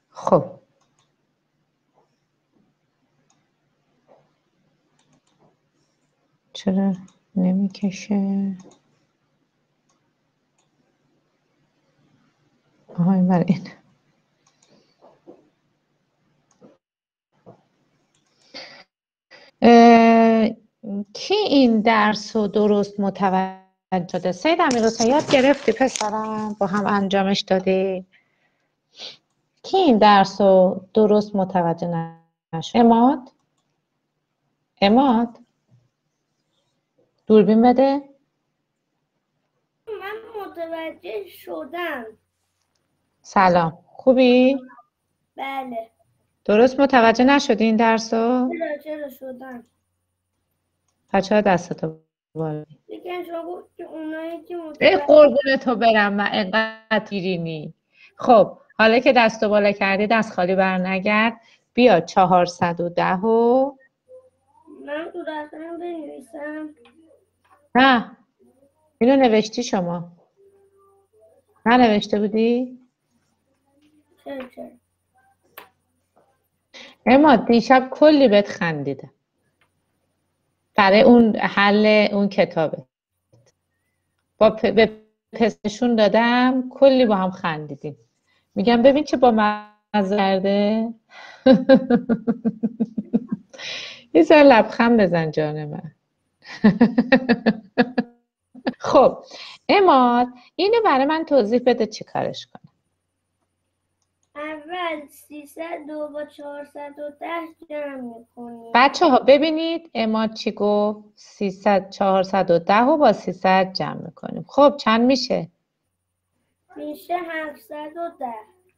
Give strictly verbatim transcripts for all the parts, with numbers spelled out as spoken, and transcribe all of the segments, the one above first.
خب چرا نمیکشه؟ آها این بر این. کی این درس رو درست متوجه شده؟ سید امیرحسین یاد گرفتی پسرم؟ با هم انجامش دادی؟ کی این درس رو درست متوجه نشد؟ عماد؟ عماد؟ دوربین بده. من متوجه شدم. سلام، خوبی؟ بله. درست متوجه نشدی این درس رو؟ چرا چرا شدم. بچه ها دستتو بالا. بگم شما گفت که اونایی که ای متوجه قربون تو برم من انقدر تیرینی. خب حالا که دستو بالا کردی دست خالی بر نگرد. بیا چهارصد و ده و من تو دفترم بنویسم. نه اینو نوشتی شما؟ نه نوشته بودی؟ چرا چرا اما دیشب کلی بهت خندیدم برای اون حل اون کتابه. با پ... به پسشون دادم کلی با هم خندیدیم. میگم ببین چه با مزه کرده. یه ذره لبخند بزن جان من. خب اماد اینو برای من توضیح بده چی کارش کنم. اول سیصد دو با چهارصد و ده جمع میکنیم. بچه ها ببینید اماد چی گفت؟ سیصد چهارصد و ده و با سیصد جمع میکنیم. خب چند میشه؟ میشه هفتصد و ده.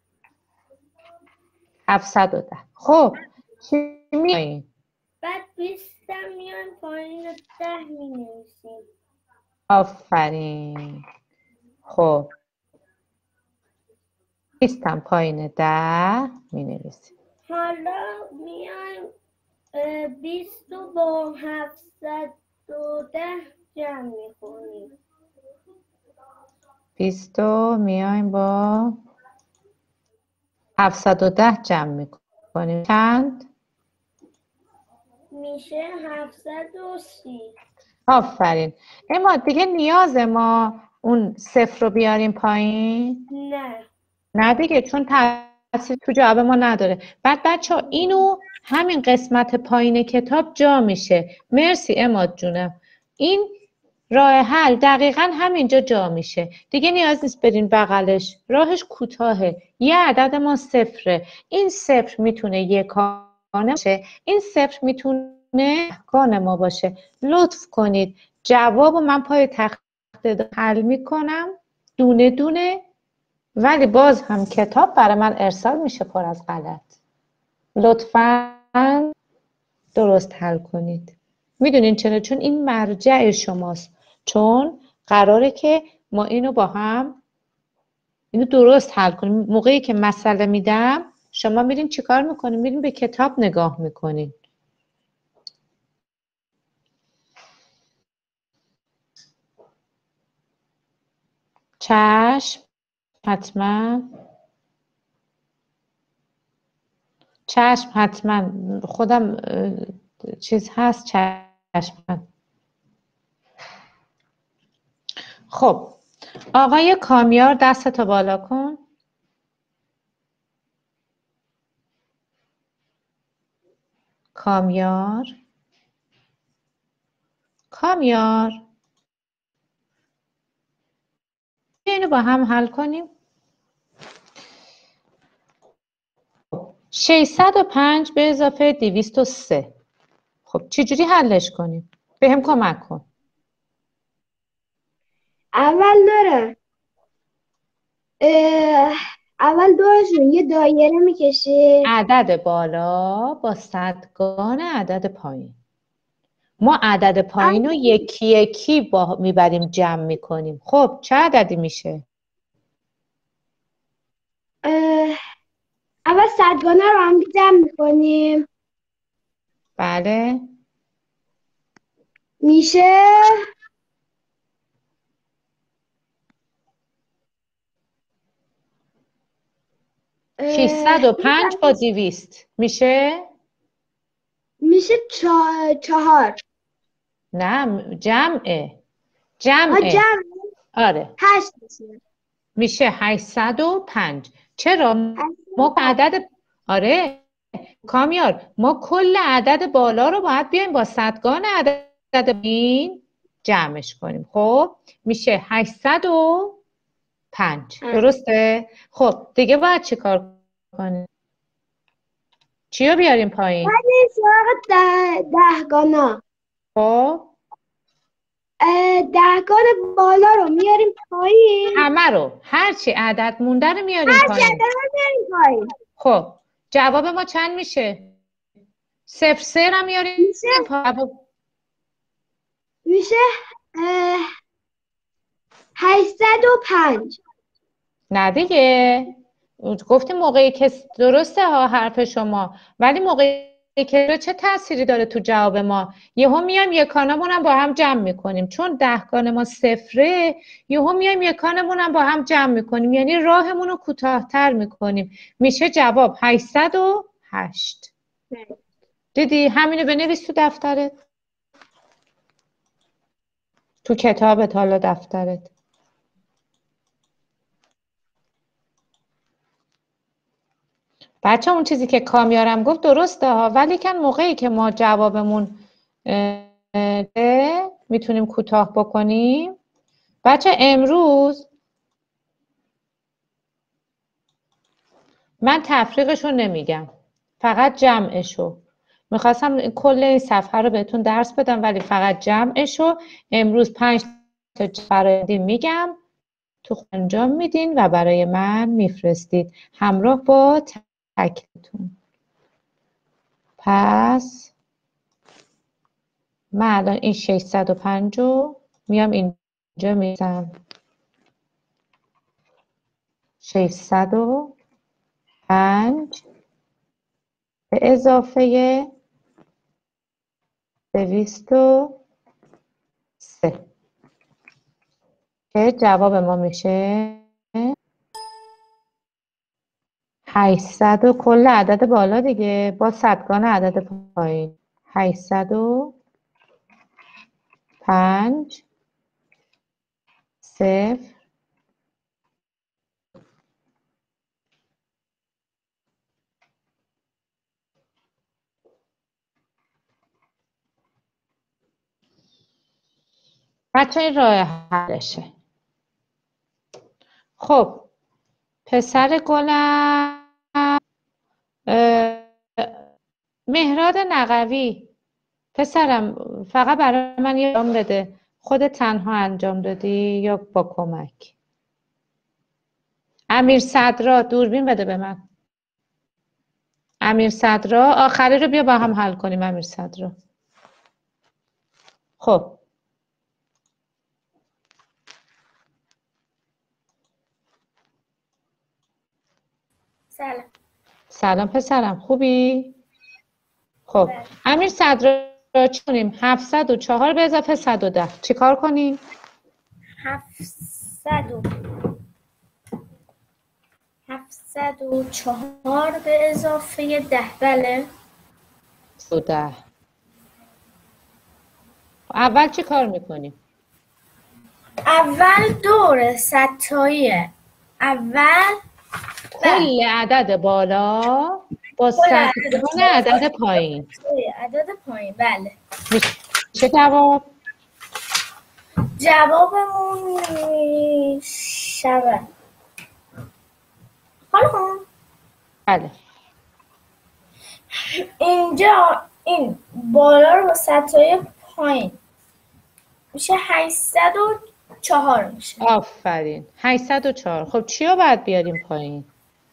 هفتصد و ده. خب چی میاییم؟ بعد بیست هم میایم پایین ده می نویسیم. آفرین. خب بیست هم پایین ده می نویسیم. حالا میایم بیست رو با هفتصد و ده جمع میکنیم. بیست رو میایم با هفتصد و ده جمع میکنیم. چند؟ میشه هفتصد و سی. آفرین. اما دیگه نیاز ما اون صفر رو بیاریم پایین؟ نه نه دیگه چون تاثیر تو جواب ما نداره. بعد بچه ها اینو همین قسمت پایین کتاب جا میشه. مرسی اماد جونم. این راه حل دقیقا همینجا جا میشه. دیگه نیاز نیست برین بغلش. راهش کوتاهه. یه عدد ما صفره. این صفر میتونه یکانه باشه. این صفر میتونه یکانه ما باشه. لطف کنید جوابو من پای تخته حل میکنم دونه دونه، ولی باز هم کتاب برای من ارسال میشه پر از غلط. لطفاً درست حل کنید. میدونین چرا؟ چون این مرجع شماست. چون قراره که ما اینو با هم اینو درست حل کنیم. موقعی که مسئله میدم شما میرین چیکار میکنین؟ میرین به کتاب نگاه میکنین. چشم حتما چشم حتما خودم چیز هست چشم. خب آقای کامیار دستتو بالا کن. کامیار کامیار اینو با هم حل کنیم. ششصد و پنج به اضافه دویست و سه. خب چجوری حلش کنیم؟ به هم کمک کن. اول داره اول دورشون یه دایره میکشه. عدد بالا با صدگان عدد پایین. ما عدد پایین رو یکی یکی با میبریم جمع میکنیم. خب چه عددی میشه؟ اول صدگانه رو هم جمع میکنیم. بله میشه ششصد و پنج با دویست میشه؟ میشه چه- چهار. نه جمعه آه جمعه جمع آره هشت میشه. میشه هشتصد و پنج. چرا؟ ما عدد آره کامیار ما کل عدد بالا رو باید بیایم با صدگان عدد این جمعش کنیم. خب میشه هشتصد و پنج. درسته؟ خب دیگه باید چی کار کنیم؟ چی رو بیاریم پایین؟ بعد این سراغ ده دهگانا خب دهگان بالا رو میاریم پایین. همه رو هر چی عدد مونده رو میاریم هر پایین. جدول رو میاریم پایین. خب جواب ما چند میشه؟ صفر سه رو میاریم میشه پایین. میشه هشتصد و پنج. نه دیگه گفتیم موقعی که درسته ها حرف شما، ولی موقعی که چه تأثیری داره تو جواب ما؟ یهو میایم یکانمون هم با هم جمع میکنیم، چون دهگان ما صفره یهو میایم یکانمون هم با هم جمع میکنیم، یعنی راهمون رو کوتاه‌تر میکنیم. میشه جواب هشتصد و هشت. دیدی؟ همینو بنویس تو دفترت، تو کتابت، حالا دفترت. بچه اون چیزی که کامیارم گفت درسته ها، ولی کن موقعی که ما جوابمون میتونیم کوتاه بکنیم. بچه امروز من تفریقشو نمیگم، فقط جمعشو میخواستم کل این صفحه رو بهتون درس بدم، ولی فقط جمعشو امروز پنج تا برای میگم، تو انجام میدین و برای من میفرستید همراه با تکتون. پس من الان این ششصد و پنج رو میام اینجا میزنم، ششصد و پنج به اضافه دویست و سه که جواب ما میشه هشتصد و کل عدد بالا دیگه با صدگان عدد پایین. هشتصد و پنج صفر بچه این راه حلشه. خب پسر گلم مهراد نقوی، پسرم فقط برای من یه انجام بده. خود تنها انجام دادی یا با کمک؟ امیر صدرا دوربین بده به من. امیر صدرا آخری رو بیا با هم حل کنیم. امیر صدرا خب سلام. سلام پسرم، خوبی؟ خب امیر صدرا چی کنیم؟ هفتصد و چهار به اضافه صد و ده چی کار کنیم؟ هفتصد و هفتصد و چهار به اضافه ده. بله صد و ده. اول چی کار میکنیم؟ اول دور ستاییه. اول کل عدد بالا با صدگان عدد پایین. عدد پایین. بله میشه جواب؟ جوابمون میشود حالا بله اینجا این بالا رو با ستای پایین میشه هشتصد و چهار میشه. آفرین هشتصد و چهار. خب چی رو باید بیاریم پایین؟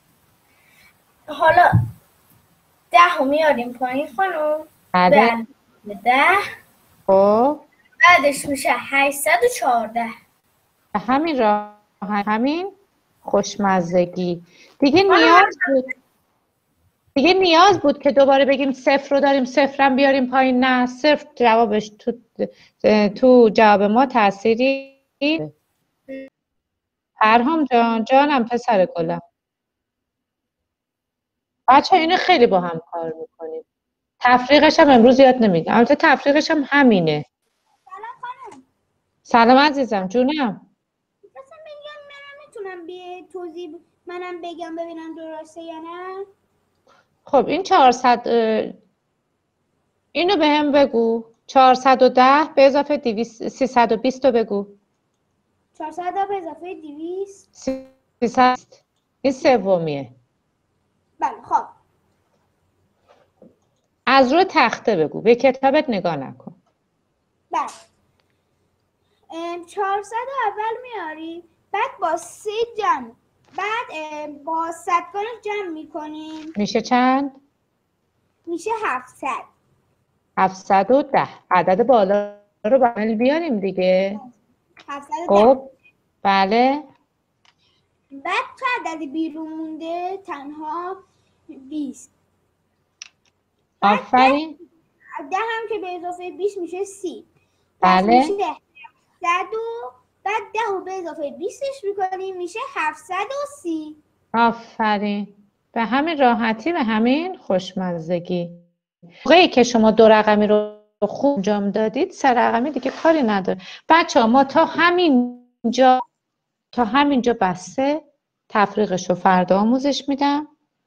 حالا ده رو میاریم پایین خانم. بله به ده خب بعدش میشه هشتصد و چهارده. همین راه همین خوشمزگی دیگه نیاز بود دیگه نیاز بود که دوباره بگیم صفر رو داریم صفرم بیاریم پایین؟ نه صفر جوابش تو تو جواب ما تأثیری. پرهام جان جانم پسر گلم بچه اینو خیلی با هم کار میکنیم. تفریقش هم امروز یاد نمیدم. البته تفریقش هم همینه. سلام خانم. سلام عزیزم، جونم. مثلا میگم منم میتونم به توضیح منم بگم ببینم درسته یا نه. خب این چهارصد اینو به هم بگو. چهارصد و ده به اضافه دویست سیصد و بیست رو بگو. چهارصد به اضافه دویست. سیصد. این سومیه. بله خب. از روی تخته بگو. به کتابت نگاه نکن. بله. چهارصد اول میاری، بعد با سه جمع، بعد با صدگانش جمع میکنیم. میشه چند؟ میشه هفتصد. هفتصد و ده. عدد بالا رو باید بیاریم دیگه. هفتصد و ده. خب بله. بعد تا عدد بیرون مونده تنها بیست. آفرین. ده هم که به اضافه بیست میشه سی. پس بله. میشه صد و بعد ده رو به اضافه بیستش میکنیم میشه هفتصد و سی. آفرین. به همین راحتی، به همین خوشمزگی. موقعی که شما دو رقمی رو خوب انجام دادید، سه رقمی دیگه کاری نداره. بچه ها ما تا همینجا تا همینجا بسته. تفریقش رو فردا آموزش میدم.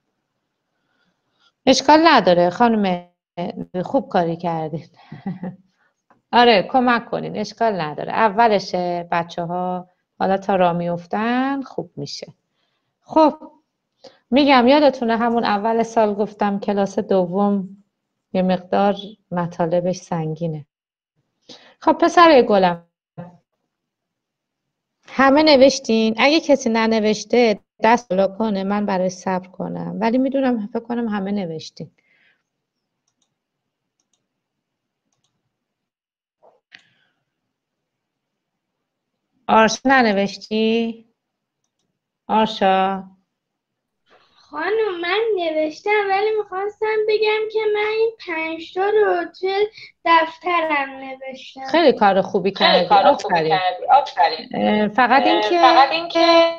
اشکال نداره خانم، خوب کاری کردین. آره کمک کنین، اشکال نداره. اولشه بچه ها، حالا تا راه میفتن خوب میشه. خب میگم یادتونه همون اول سال گفتم کلاس دوم یه مقدار مطالبش سنگینه. خب پسر گلم، همه نوشتین؟ اگه کسی ننوشته دست بالا کنه، من برای صبر کنم، ولی میدونم فکر کنم همه نوشتین. آرشا ننوشتی؟ آرشا خانم من نوشتم ولی میخواستم بگم که من این پنج تا رو توی دفترم نوشتم. خیلی کار خوبی کردی. خیلی کار خوبی کردی. آفرین. فقط این که فقط این که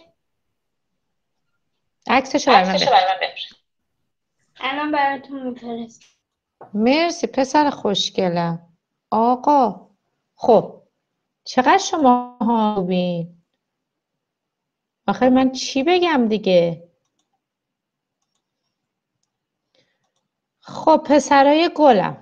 عکسشو برای من عکسشو بفرست. برای من بفرست. الان براتون میفرستم. مرسی پسر خوشگلم. آقا خب چقدر شما خوبین؟ آخر من چی بگم دیگه؟ خب پسرای گلم،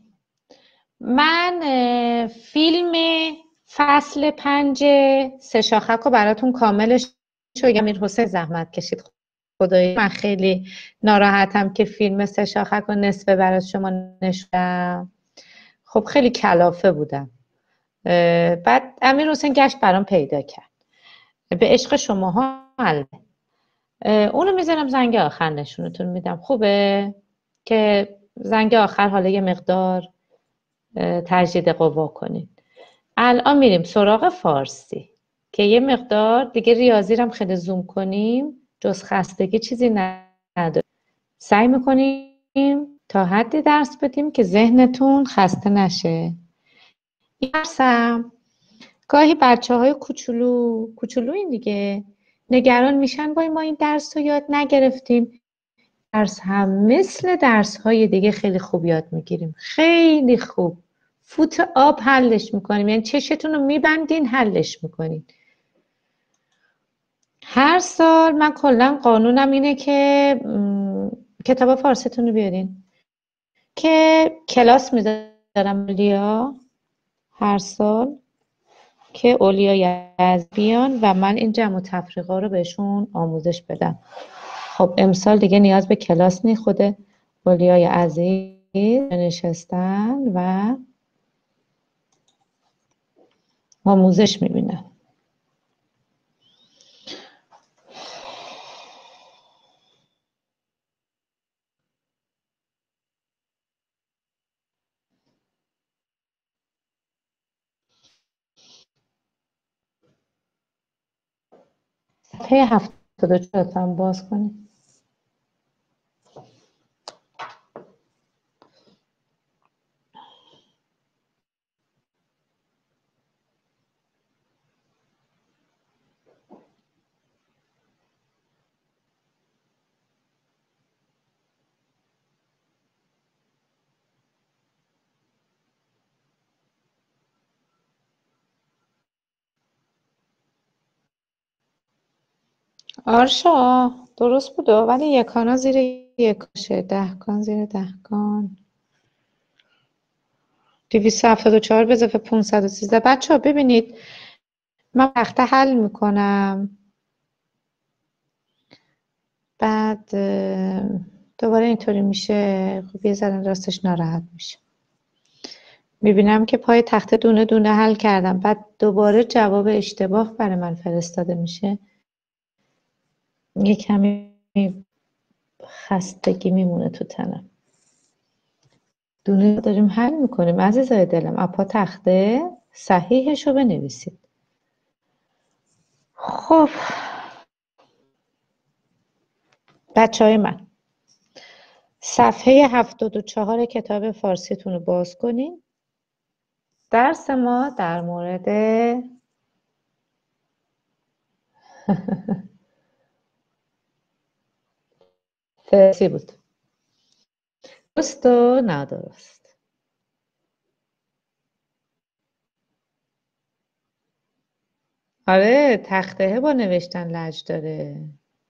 من فیلم فصل پنج سه شاخک رو براتون کاملش بگم. امیر حسین زحمت کشید، خدایی من خیلی ناراحتم که فیلم سه شاخک رو نصفه برات شما نشوندم. خب خیلی کلافه بودم. بعد امیر حسین گشت برام پیدا کرد، به عشق شماها البته. اونو میذارم زنگ آخر نشونتون میدم. خوبه که زنگ آخر حالا یه مقدار تجدید قوا کنید. الان میریم سراغ فارسی که یه مقدار دیگه ریاضی رو هم خیلی زوم کنیم، جز خستگی چیزی نداره. سعی میکنیم تا حدی درس بدیم که ذهنتون خسته نشه. این درسم گاهی بچه های کوچولو کوچولو این دیگه نگران میشن وای ما این درس رو یاد نگرفتیم. درس هم مثل درس های دیگه خیلی خوب یاد میگیریم، خیلی خوب. فوت آب حلش میکنیم، یعنی چشتون رو میبندین حلش میکنین. هر سال من کلا قانونم اینه که کتاب فارسیتون رو بیارین که کلاس میذارم اولیا هر سال که اولیای از بیان و من این جمع و تفریقا رو بهشون آموزش بدم. خب امسال دیگه نیاز به کلاس نی، خود اولیای عزیز نشستن و آموزش میبینن. صفحه هفتاد و چهار هم باز کنید. آرشا درست بود ولی یکانا زیر یکاشه، دهکان زیر دهکان، دویست و هفتاد و چهار به اضافه پانصد و سیزده. بچه ها ببینید من تخته حل میکنم، بعد دوباره اینطوری میشه. خب یه ذره راستش ناراحت میشه، میبینم که پای تخته دونه دونه حل کردم، بعد دوباره جواب اشتباه برای من فرستاده میشه. یه کمی خستگی میمونه تو تنم. دونه داریم حل میکنیم عزیزای دلم. اپا تخته صحیحشو بنویسید. خب بچه های من، صفحه هفتاد و چهار کتاب فارسیتون رو باز کنین. درس ما در مورد فارسی بود، درست و نادرست. آره تخته با نوشتن لج داره.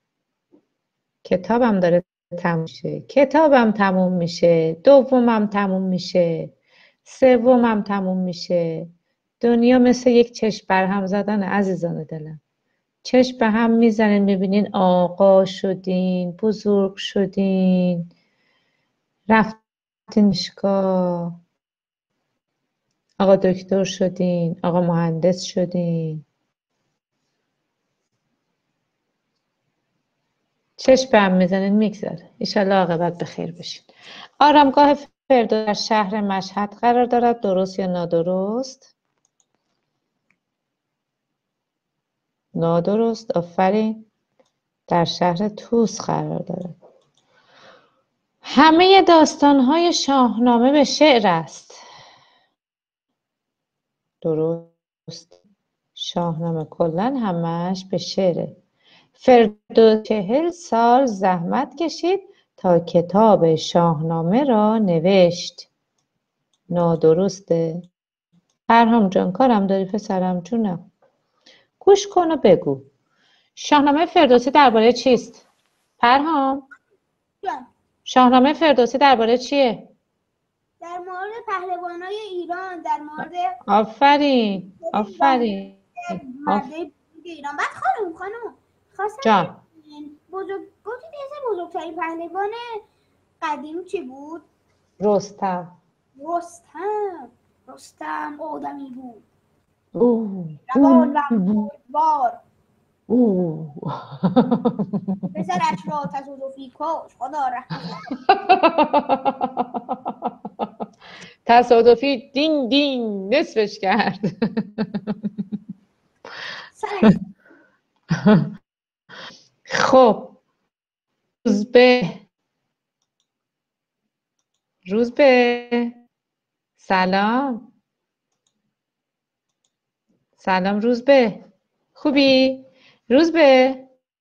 کتابم داره تموم میشه، کتابم تموم میشه، دومم تموم میشه، سومم تموم میشه. دنیا مثل یک چشم برهم زدن عزیزان دلم. چشم به هم میزنین، میبینین آقا شدین، بزرگ شدین، رفتین دانشگاه، آقا دکتر شدین، آقا مهندس شدین. چشم به هم میزنین میگذره. ایشالله عاقبت به خیر بشین. آرامگاه فردوسی در شهر مشهد قرار دارد، درست یا نادرست؟ نادرست، آفرین. در شهر طوس قرار دارد. همه داستان‌های شاهنامه به شعر است. درست. شاهنامه کلاً همش به شعره. فردوسی چهل سال زحمت کشید تا کتاب شاهنامه را نوشت. نادرسته. پرهام جان کارم داری پسرم؟ جونم. گوش کن و بگو شاهنامه فردوسی درباره چیست؟ پرهام جان. شاهنامه فردوسی درباره چیه؟ در مورد پهلوانای ایران، در مورد آفرین آفرین مرده بزرگ ایران. بعد خانم خانم خواستم جان بزرگ گفتید اسم بزرگترین پهلوان قدیم چی بود؟ رستم. رستم. رستم آدمی بود اوه روان و بار. اوه پسرش را تصادفی کش خدا رحمت. تصادفی دین دین نصفش کرد. خب روزبه روزبه سلام. سلام روزبه، خوبی؟ روزبه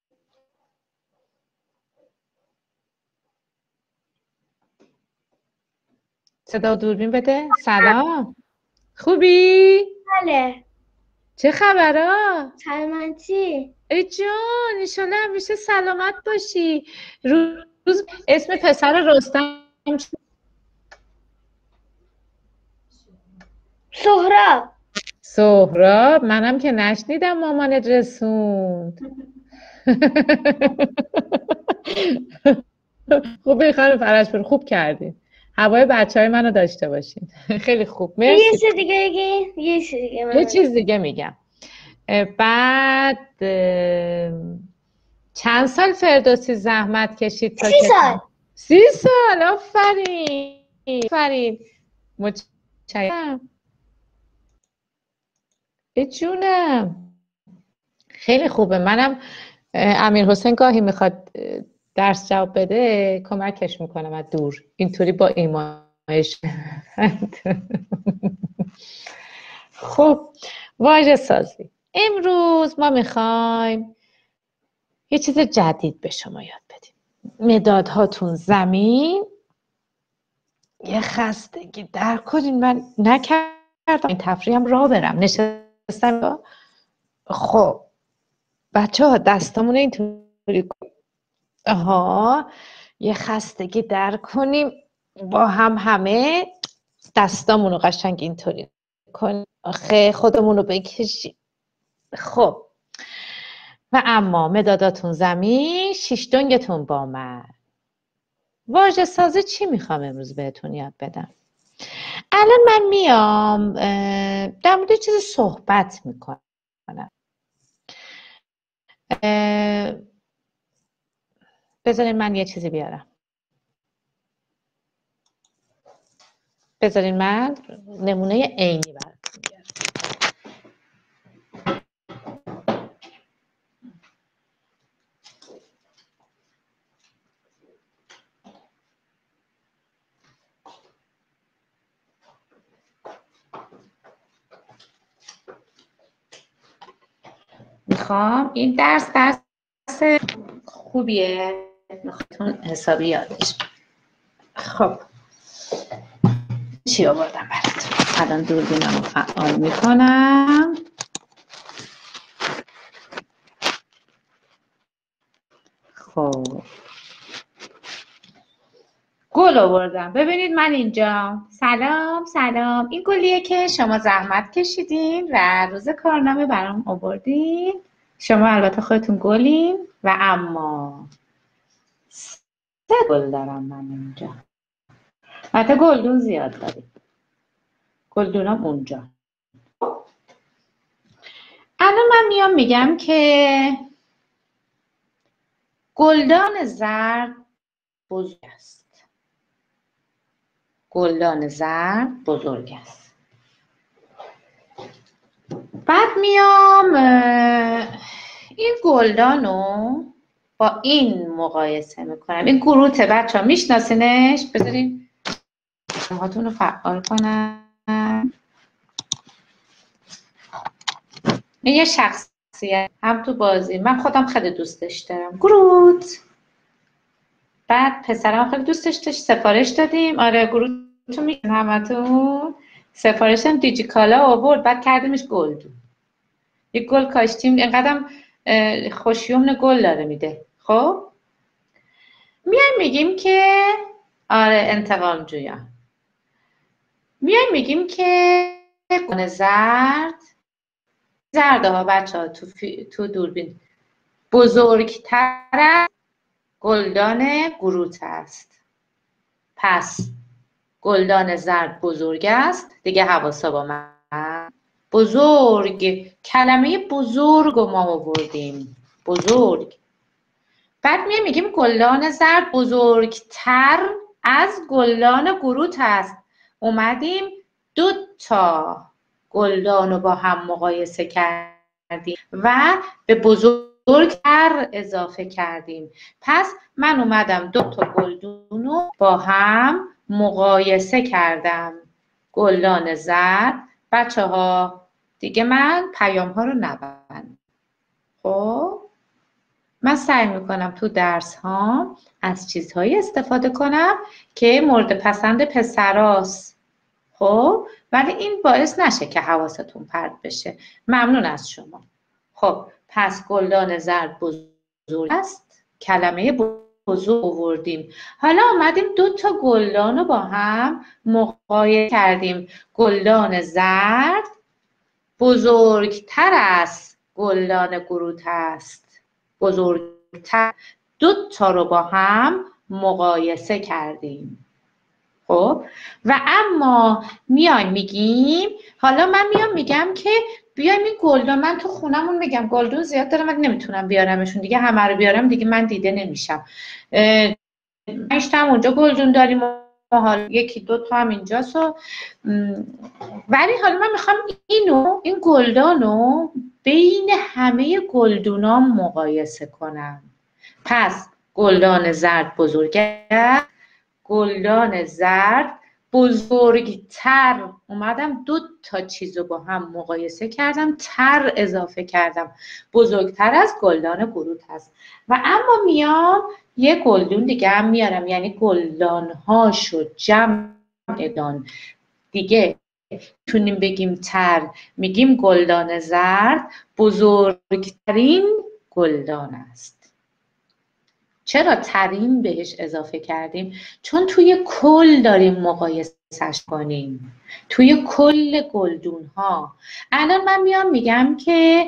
صدا دوربین بده. سلام، خوبی؟ بله. چه خبرها؟ سلامتی. ای جان انشالله همیشه سلامت باشی. روز اسم پسر رستم چی؟ سهراب. سهراب. منم که نشنیدم مامانت رسوند. خوبی خانم فرشپور، خوب کردین. هوای بچه های منو داشته باشین. خیلی خوب مرسی. یه چیز دیگه بگی؟ یه چیز دیگه یه چیز دیگه میگم. بعد چند سال فردوسی زحمت کشید تا سی سال. سی سال. آفرین آفرین. متشکرم. ای جونم خیلی خوبه. منم امیر حسین گاهی میخواد درس جواب بده کمکش میکنم از دور، اینطوری با ایمایش. خب واژه سازی. امروز ما میخوایم یه چیز جدید به شما یاد بدیم. مدادهاتون زمین. یه خستگی در کنین، من نکردم این تفریحم را برم نشستم. خب بچه ها دستامون اینطوری، آها یه خستگی در کنیم با هم، همه دستامون رو قشنگ اینطوری کنیم، آخه خودمون رو بکشیم. خب و اما مداداتون زمین، شیش دنگتون با من. واژه سازی چی میخوام امروز بهتون یاد بدم؟ الان من میام در مورد چیزی صحبت میکنم. بذارین من یه چیزی بیارم. بذارین من نمونه عینی براتون بیارم. میخوام این درس درس خوبیه، میخوام حسابی یادش. خب چی آوردم براتون؟ الان دوربینم رو فعال میکنم. خب گل آوردم. ببینید من اینجا. سلام سلام. این گلیه که شما زحمت کشیدین و روز کارنامه برام آوردین. شما البته خودتون گلین و اما سه گل دارم من اینجا. البته گلدون زیاد داریم. گلدونم اونجا. الان من میام میگم که گلدان زرد بزرگ است. گلدان زرد بزرگ است. بعد میام این گلدان رو با این مقایسه میکنم. این گروته بچه ها میشناسینش؟ بذارین هاتون رو فعال کنم. این یه شخصیت هم تو بازی من خودم خیلی دوستش دارم. گروت. بعد پسرم خیلی دوستش داشت، سفارش دادیم. آره گروت رو میگن همتون. سفارشم دیجیکالا آورد، بعد کردیمش گلدون. یک گل کاشتیم، اینقدرم خوشیومن گل داره میده. خب میایم میگیم که آره انتقام جویان. میایم میگیم که گلدان زرد زرده ها بچه ها تو, فی... تو دوربین بزرگتر از گلدان گروت است. پس گلدان زرد بزرگ است. دیگه حواسا با من. بزرگ، کلمه بزرگ رو ما آوردیم. بزرگ. بعد میایم میگیم گلدان زرد بزرگتر از گلدان گروت است. اومدیم دو تا گلدان رو با هم مقایسه کردیم و به بزرگتر اضافه کردیم. پس من اومدم دو تا گلدون رو با هم مقایسه کردم. گلدان زرد. بچه ها دیگه من پیام ها رو نبند. خب من سعی میکنم تو درس ها از چیزهایی استفاده کنم که مورد پسند پسراست. خب ولی این باعث نشه که حواستون پرت بشه. ممنون از شما. خب پس گلدان زرد بزرگ است. کلمه بزرگ آوردیم. حالا آمدیم دو تا گلدان رو با هم مقایسه کردیم. گلدان زرد بزرگتر از گلدان گروت است. بزرگتر. دو تا رو با هم مقایسه کردیم. خب و اما میایم میگیم، حالا من میام میگم که بیایم این گلدون، من تو خونمون میگم گلدون زیاد دارم ولی نمیتونم بیارمشون دیگه، همه رو بیارم دیگه من دیده نمیشم. مشتم اونجا گلدون داریم و حالا یکی دو تا هم اینجاست و ولی حالا من میخوام اینو این گلدانو بین همه گلدونام مقایسه کنم. پس گلدان زرد بزرگه، گلدان زرد بزرگتر. اومدم دو تا چیز رو با هم مقایسه کردم، تر اضافه کردم. بزرگتر از گلدان گروت هست. و اما میام یه گلدون دیگه هم میارم، یعنی گلدان هاشو جمع دان دیگه میتونیم بگیم تر. میگیم گلدان زرد بزرگترین گلدان است. چرا ترین بهش اضافه کردیم؟ چون توی کل داریم مقایسش کنیم، توی کل گلدون ها. الان من میام میگم که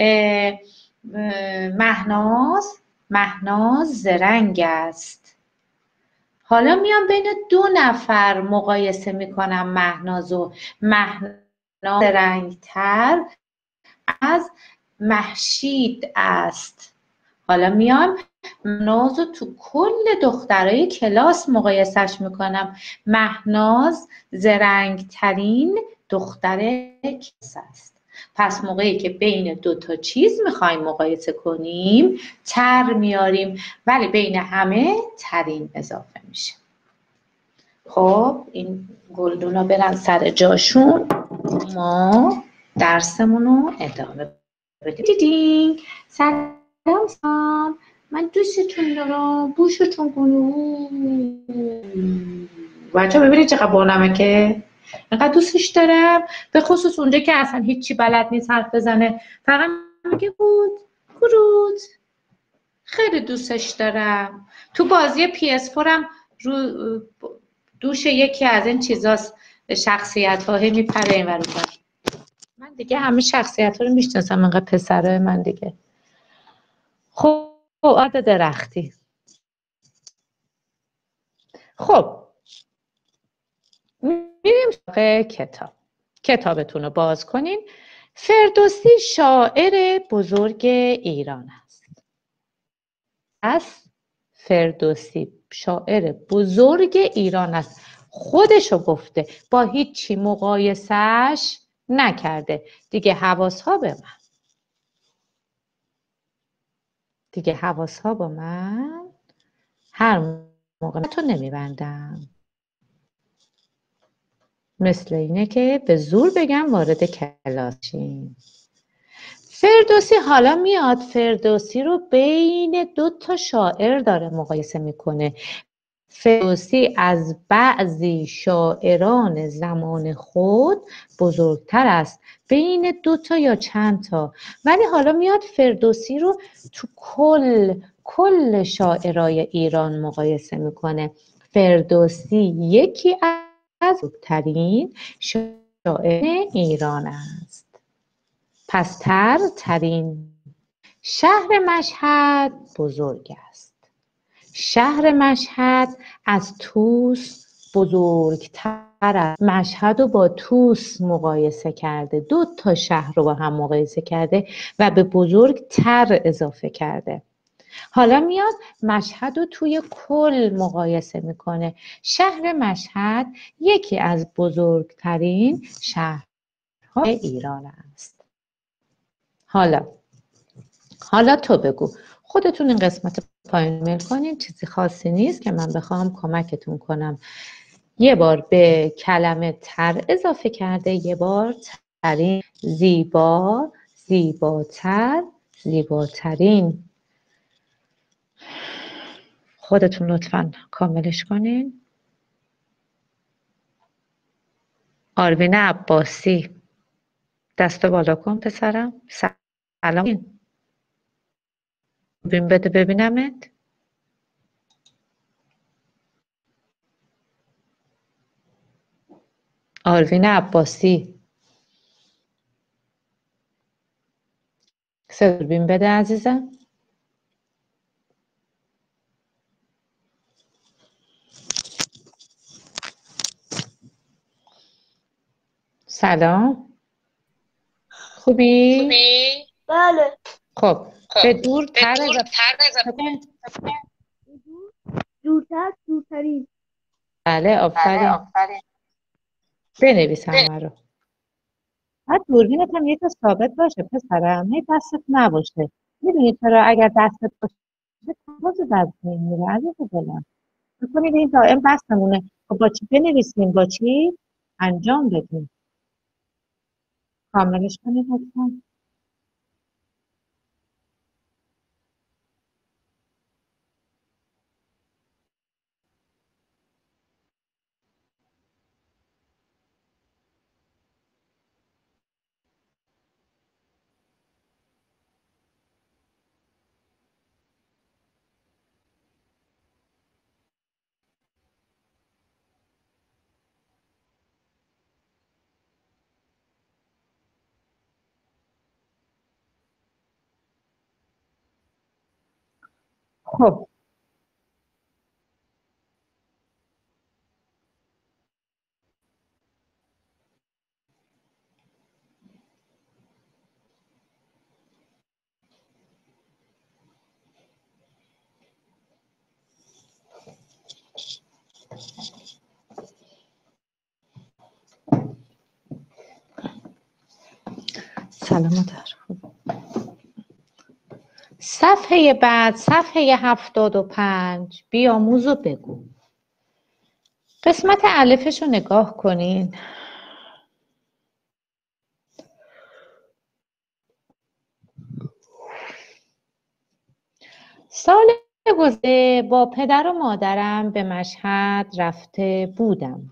مهناز مهناز زرنگ است. حالا میام بین دو نفر مقایسه میکنم مهناز و مهناز زرنگتر از مهشید است. حالا میام مهناز رو تو کل دخترای کلاس مقایسش میکنم. مهناز زرنگترین دختر کلاس است. پس موقعی که بین دو تا چیز میخوایم مقایسه کنیم تر میاریم، ولی بین همه ترین اضافه میشه. خب این گلدونا برن سر جاشون، ما درسمون رو ادامه بدیم. دیدین؟ سلام سلام، من دوستتون دارم، بوشتون کنم. بچه ببینید چقدر بانمکه، اینقدر دوستش دارم، به خصوص اونجا که اصلا هیچی بلد نیست حرف بزنه، فقط میگه بود کرود. خیلی دوستش دارم. تو بازی پی اس فور هم رو دوش یکی از این چیزاست، شخصیت ها میپره این ور اون. من دیگه همه شخصیت ها رو میشناسم، انقدر پسرای من دیگه. خب عاد درختی. خب میریم سراغ کتاب. کتابتون رو باز کنین. فردوسی شاعر بزرگ ایران است. از فردوسی شاعر بزرگ ایران است. خودشو گفته، با هیچی مقایسش نکرده. دیگه حواسها به من دیگه حواسها با من هر موقع تو نمیبندم، مثل اینه که به زور بگم وارد کلاس شیم. فردوسی حالا میاد فردوسی رو بین دو تا شاعر داره مقایسه میکنه. فردوسی از بعضی شاعران زمان خود بزرگتر است، بین دو تا یا چند تا، ولی حالا میاد فردوسی رو تو کل کل شاعرای ایران مقایسه میکنه. فردوسی یکی از بزرگترین شاعر ایران است. پس تر ترین. شهر مشهد بزرگ است. شهر مشهد از طوس بزرگتر است. مشهد رو با طوس مقایسه کرده، دو تا شهر رو با هم مقایسه کرده و به بزرگتر اضافه کرده. حالا میاد مشهد رو توی کل مقایسه میکنه. شهر مشهد یکی از بزرگترین شهرهای ایران است. حالا حالا تو بگو، خودتون این قسمت پایین میل کنین، چیزی خاصی نیست که من بخوام کمکتون کنم. یه بار به کلمه تر اضافه کرده، یه بار ترین، زیبا، زیباتر، زیباترین. خودتون لطفاً کاملش کنین. آروین عباسی، دست بالا کن پسرم. سلام ببین، بده ببینمت. آروین عباسی، سربین بده عزیزم. سلام، خوبی؟ خوبی؟ بله. خب به دور تر دورتر دورترین. بله آفرین. بنویس همه رو. بعد دوربینت هم یه تا ثابت باشه پسرم، هی دستت نباشه. میدونی چرا؟ اگر دستت باشه باز دست میمیره عزیز دلم. میکنید این دائم بستمونه. خب با چی بنویسیم؟ با چی انجام بدیم؟ کاملش کنید لطفاً. خب سلامت. صفحه بعد، صفحه هفتاد و پنج، بیاموز و بگو. قسمت الفش رو نگاه کنین. سال گذشته با پدر و مادرم به مشهد رفته بودم.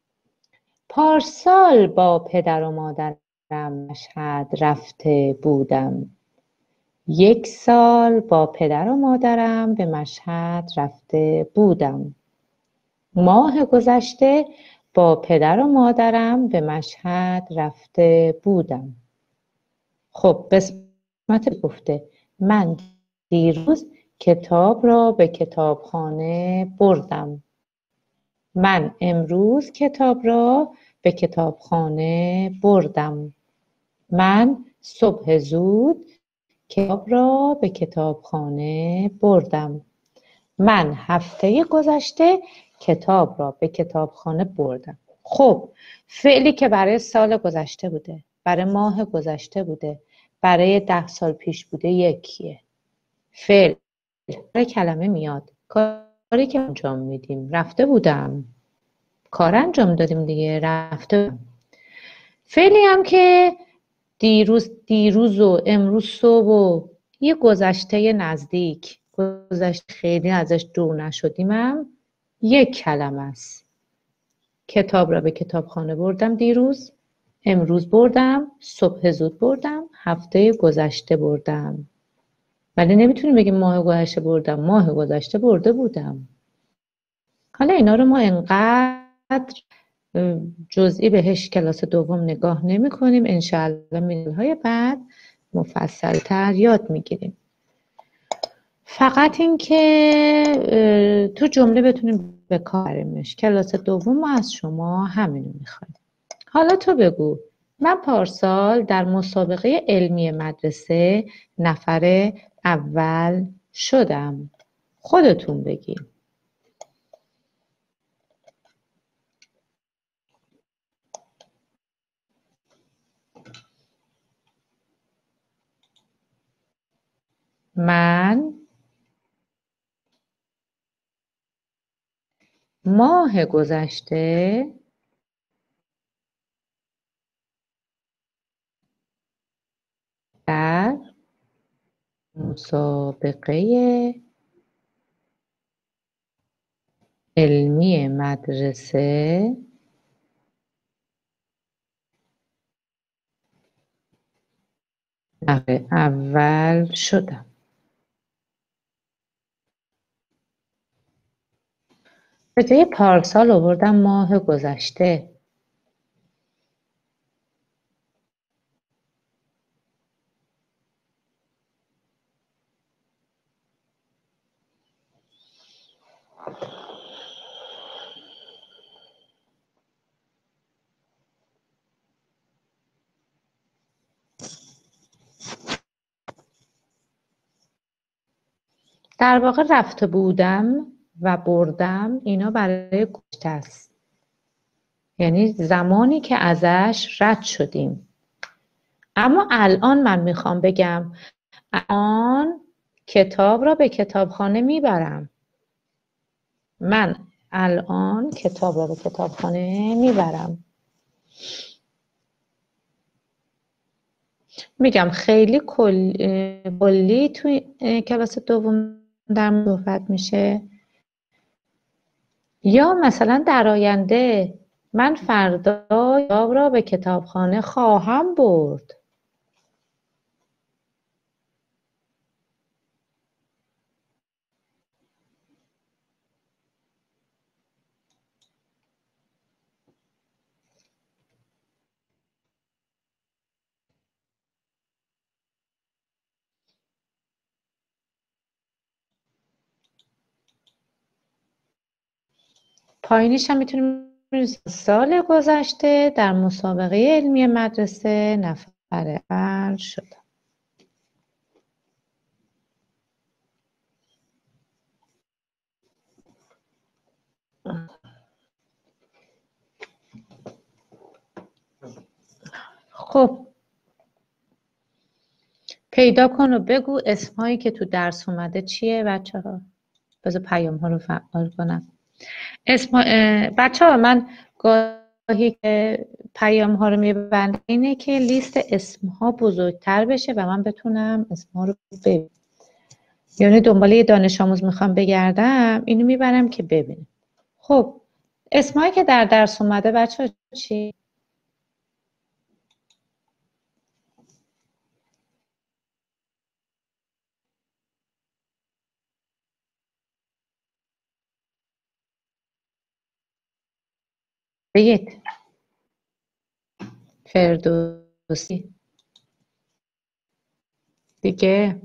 پارسال با پدر و مادرم مشهد رفته بودم. یک سال با پدر و مادرم به مشهد رفته بودم. ماه گذشته با پدر و مادرم به مشهد رفته بودم. خب قسمت گفته من دیروز کتاب را به کتابخانه بردم. من امروز کتاب را به کتابخانه بردم. من صبح زود کتاب را به کتابخانه بردم. من هفته گذشته کتاب را به کتابخانه بردم. خب فعلی که برای سال گذشته بوده، برای ماه گذشته بوده، برای ده سال پیش بوده یکیه. فعل برای کلمه میاد. کاری که انجام میدیم رفته بودم، کار انجام دادیم دیگه، رفته بودم. فعلی هم که دیروز دیروز و امروز صبح و یه گذشته نزدیک، گذشته خیلی ازش دور نشدیم، هم یک کلمه است. کتاب را به کتابخانه بردم دیروز، امروز بردم، صبح زود بردم، هفته گذشته بردم. ولی نمیتونیم بگیم ماه گذشته بردم، ماه گذشته برده بودم. حالا اینا رو ما انقدر جزئی بهش کلاس دوم نگاه نمی کنیم. انشاءالله میلهای بعد مفصل تر یاد میگیریم. فقط این که تو جمله بتونیم به کار بریمش. کلاس دوم ما از شما همینو میخوایم. حالا تو بگو من پارسال در مسابقه علمی مدرسه نفر اول شدم. خودتون بگی. من ماه گذشته در مسابقه علمی مدرسه نفر اول شدم. به جای پارسال آوردم ماه گذشته. در واقع رفته بودم و بردم اینا برای گذشته است، یعنی زمانی که ازش رد شدیم. اما الان من میخوام بگم الان کتاب را به کتابخانه میبرم. من الان کتاب را به کتابخانه میبرم. میگم خیلی کل... کلی توی کلاس دوم در صحبت میشه، یا مثلا در آینده من فردا کتاب را به کتابخانه خواهم برد. پایینش هم میتونیم سال گذشته در مسابقه علمی مدرسه نفر اول شدم. خب پیدا کن و بگو اسمهایی که تو درس اومده چیه بچه ها؟ بذار پیام ها رو فعال کنم. اسم بچه ها من گاهی که پیام ها رو میبندم اینه که لیست اسم ها بزرگتر بشه و من بتونم اسم ها رو ببینم. یعنی دنبال یه دانش آموز میخوام بگردم اینو میبرم که ببینم. خب اسمهایی که در درس اومده بچه ها چی؟ بگید. فردوسی دیگه،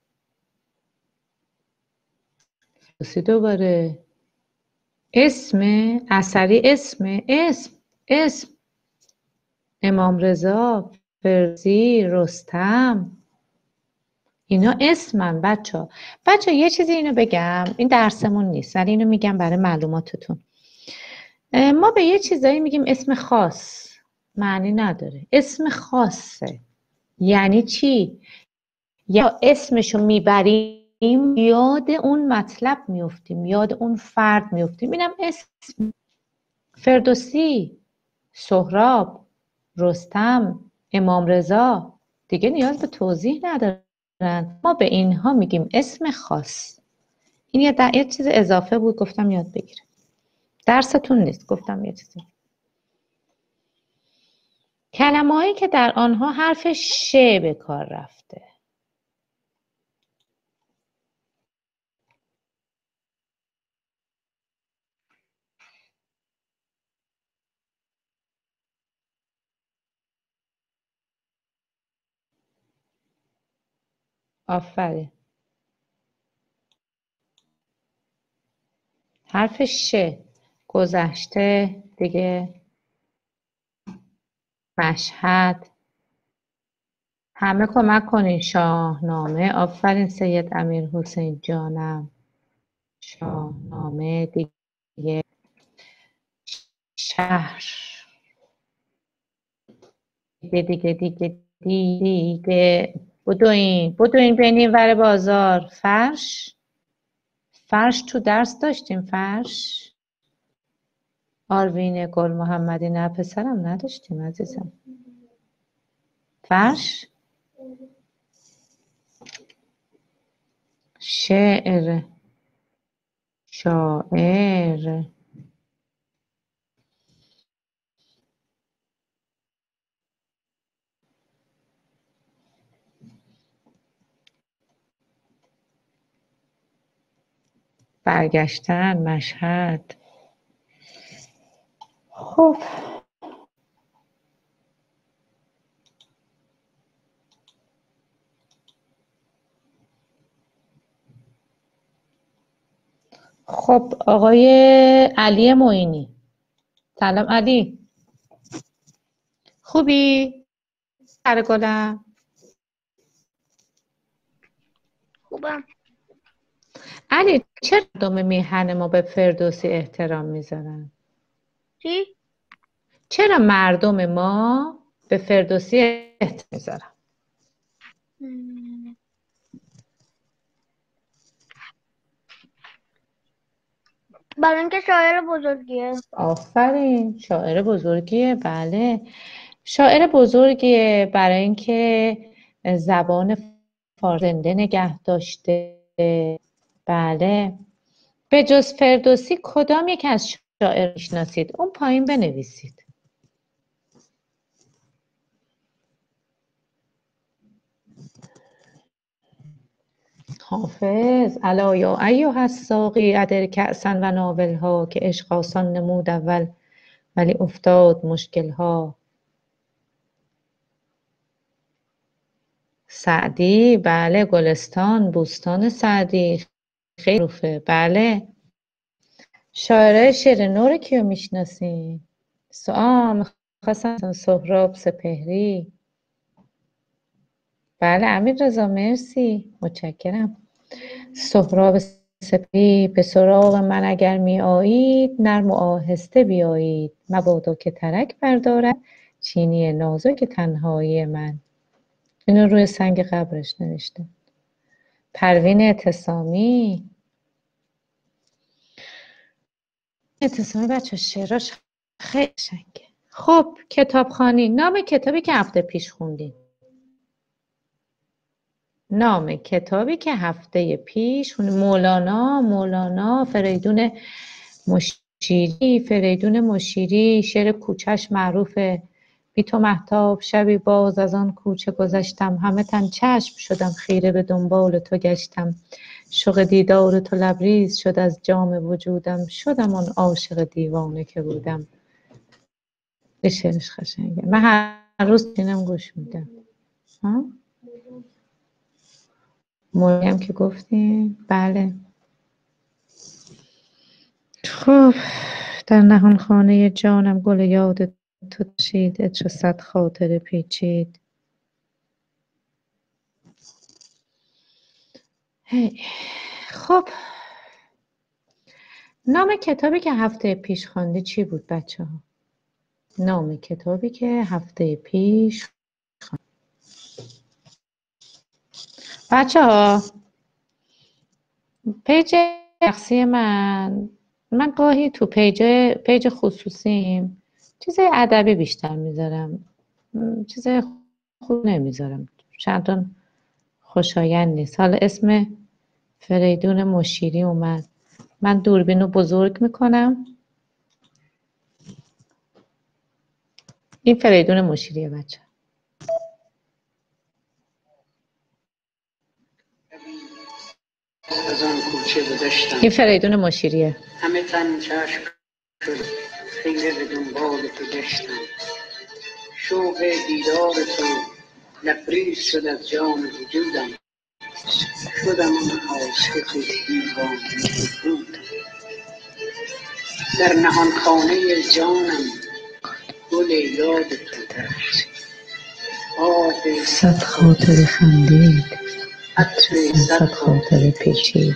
فردوسی دوباره، اسم اثری، اسم اسم اسم امام رضا، فردوسی، رستم، اینا اسمن بچه ها. بچه ها یه چیزی اینو بگم، این درسمون نیست ولی اینو میگم برای معلوماتتون. ما به یه چیزایی میگیم اسم خاص، معنی نداره. اسم خاصه یعنی چی؟ یا اسمشو میبریم یاد اون مطلب میفتیم، یاد اون فرد میفتیم. اینم اسم. فردوسی، سهراب، رستم، امام رضا دیگه نیاز به توضیح ندارن. ما به اینها میگیم اسم خاص. این یه, در... یه چیز اضافه بود گفتم یاد بگیرم. درستون نیست، گفتم یه چیزی. کلمه هایی که در آنها حرف ش به کار رفته. آفرین. حرف ش، گذشته دیگه، مشهد. همه کمک کنین. شاهنامه. آفرین سید امیر حسین جانم. شاهنامه دیگه. شهر دیگه دیگه دیگه دیگه بدوین بدوین بینیم ور بازار. فرش. فرش تو درس داشتیم. فرش. آروین گل محمدی نه پسرم نداشتیم عزیزم. فرش. شعر. شاعر. برگشتن. مشهد. خب خب آقای علی معینی. سلام علی، خوبی؟ سر گلم. خوبم. علی چرا مردم میهن ما به فردوسی احترام میذارن؟ چی؟ چرا مردم ما به فردوسی احترام میذارن؟ برای اینکه شاعر بزرگیه. آفرین، شاعر بزرگیه. بله شاعر بزرگیه برای اینکه زبان فارسی زنده نگه داشته. بله. به جز فردوسی کدام یک از شاعر میشناسید؟ اون پایین بنویسید. حافظ. الا یا ایها الساقی ادر کأسا و ناولها که عشق آسان نمود اول ولی افتاد مشکلها. سعدی. بله. گلستان. بوستان سعدی. خیلی معروفه. بله. شاعره شعر نو رو کیو میشناسین؟ سوال میخواستم سهراب سپهری. بله امیر رضا مرسی متشکرم. سهراب سپهری به سراغ من اگر می آیید نرم و آهسته بیایید، مبادا که ترک بردارد چینی نازک تنهایی من. اینو روی سنگ قبرش نوشته. پروین اعتصامی. اعتصامی بچه شعراش خیلی شنگه. خب کتابخوانی. نام کتابی که هفته پیش خوندیم. نام کتابی که هفته پیش خوندیم. مولانا مولانا فریدون مشیری فریدون مشیری شعر کوچش معروفه. بی تو مهتاب شبی باز از آن کوچه گذشتم، همه تن چشم شدم خیره به دنبال تو گشتم، شوق دیدار تو لبریز شد از جام وجودم، شدم آن عاشق دیوانه که بودم. به شعرش قشنگه. من هر روز اینم گوش میدم. ها مریم که گفتیم. بله خب در نهان خانه جانم گل یاد تو چید، عطر صد خاطر پیچید. هی. خب نام کتابی که هفته پیش خوانده چی بود بچه ها؟ نام کتابی که هفته پیش خوانده بچه ها. پیج شخصی من من گاهی تو پیج پیج خصوصیم چیزای ادبی بیشتر میذارم، چیزای خوب نمیذارم، چندان خوشایند نیست. حالا اسم فریدون مشیری اومد، من دوربینو بزرگ میکنم. این فریدون مشیریه بچه. از آن کوچه گذشتم، این فریدون مشیریه. همه تن چشم شد خیره به دنبال تو گشتم، شوق دیدار تو لبریز شد از جام وجودم، شدم آن عاشق دیوانه که بودم. در نهان خانه جانم گل یاد تو درخشید، آه صد خاطر خندید، عطر صد خاطر پیچید.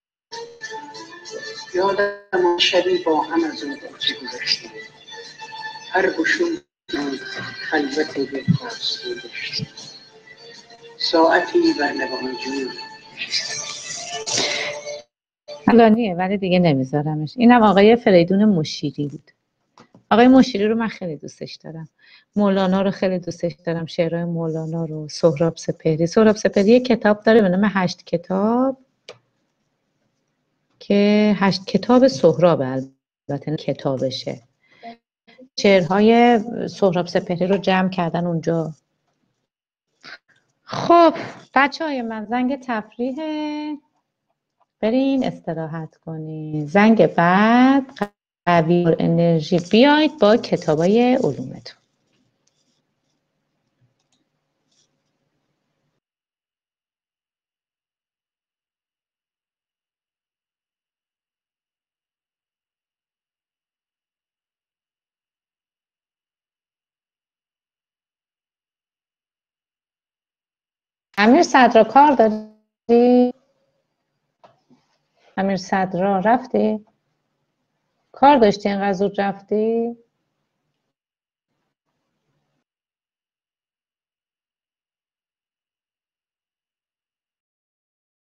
یادم آن شبی با هم از اون کوچه گذشتیم، هر گشود خلوت دل فرسوده داشتیم، ساعتی بر لب آن جوی الانیه ولی دیگه نمیذارمش. اینم آقای فریدون مشیری بود. آقای مشیری رو من خیلی دوستش دارم. مولانا رو خیلی دوستش دارم، شعرهای مولانا رو. سهراب سپهری سهراب سپهری یک کتاب داره به نام هشت کتاب که هشت کتاب سهراب، البته کتابشه. شعرهای سهراب سپهری رو جمع کردن اونجا. خب بچه های من زنگ تفریحه، برین استراحت کنین. زنگ بعد قوی انرژی بیاید با کتابای علومتون. امیر صدرا کار داری؟ امیر صدرا رفتی؟ کار داشتی اینقدر زود رفتی؟